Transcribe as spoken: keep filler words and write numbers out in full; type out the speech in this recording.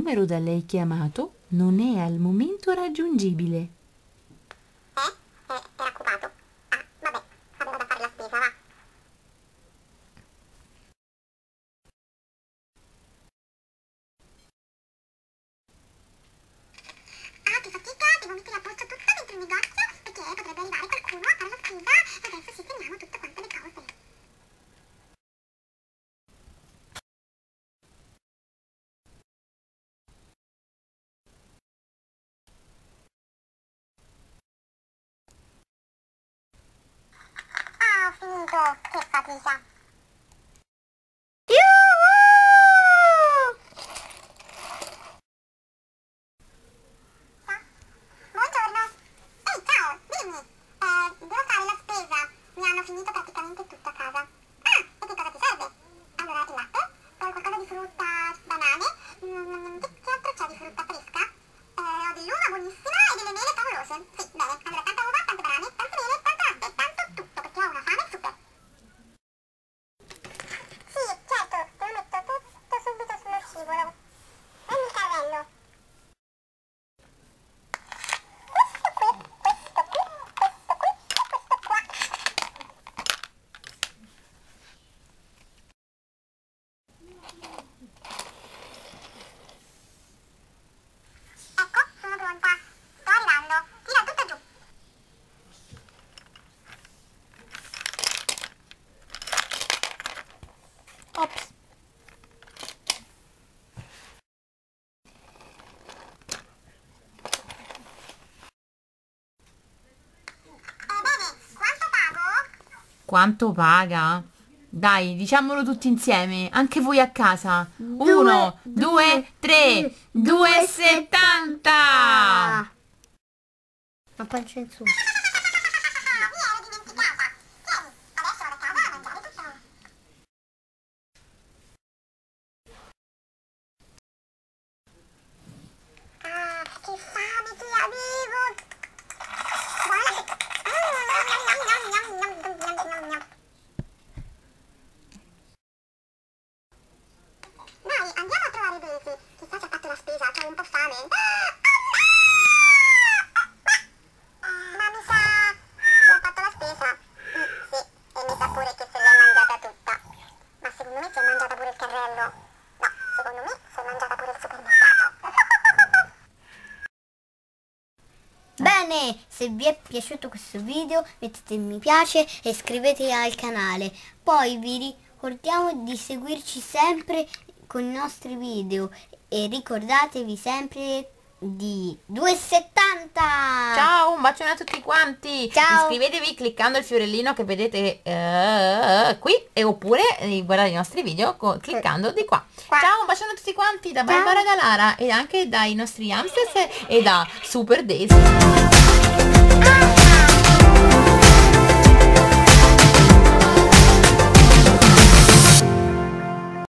numero da lei chiamato non è al momento raggiungibile. Eh? Eh, era occupato. Ah, vabbè, avevo da fare la spesa, va. Ah, che fatica, devo mettere a posto tutto dentro il negozio, perché potrebbe arrivare qualcuno a fare la spesa, e adesso sistemiamo tutte quante le cose. Ah, ho finito, che fatica. Buongiorno. Ehi, ciao, dimmi. Eh, devo fare la spesa. Mi hanno finito praticamente tutto a casa. Ah, e che cosa ti serve? Allora, il latte, poi qualcosa di frutta, banane. Mm, che, che altro c'è di frutta fresca? Eh, ho dell'uva buonissima e delle mele favolose. Sì, bene. Allora, tanta uva, tante banane, tante mele, tanto latte, tanto tutto, perché ho una fame super. Sì, certo, te lo metto tutto subito sullo scivolo. Prendi il carrello. Questo qui, questo qui, questo qui e questo qua. Ecco, sono pronta. Sto arrivando. Tira tutto giù. Ops. Ebbene, quanto pago? Quanto paga? Dai, diciamolo tutti insieme, anche voi a casa. Due, Uno, due, due, tre, due e settanta. Ma pancia in su. Mi ero dimenticata. Tieni, adesso vado a casa a mangiare tutto. Ah, che fame che avevo! Buona! Dai, andiamo a trovare Daisy. Chissà se ha fatto la spesa, c'ho un po' fame. Ma mi sa che ha fatto la spesa. Mm, sì, e mi sa pure che se l'è mangiata tutta. Ma secondo me si è mangiata pure il carrello. No, secondo me si è mangiata pure il supermercato. Bene, se vi è piaciuto questo video mettete mi piace e iscrivetevi al canale. Poi vi ricordiamo di seguirci sempre con i nostri video e ricordatevi sempre di due e settanta. Ciao, un bacione a tutti quanti. Ciao. Iscrivetevi cliccando il fiorellino che vedete eh, qui e oppure eh, guardate i nostri video co- cliccando di qua. Qua. Ciao, un bacione a tutti quanti da Ciao. Barbara Galara e anche dai nostri hamsters e da Super Daisy.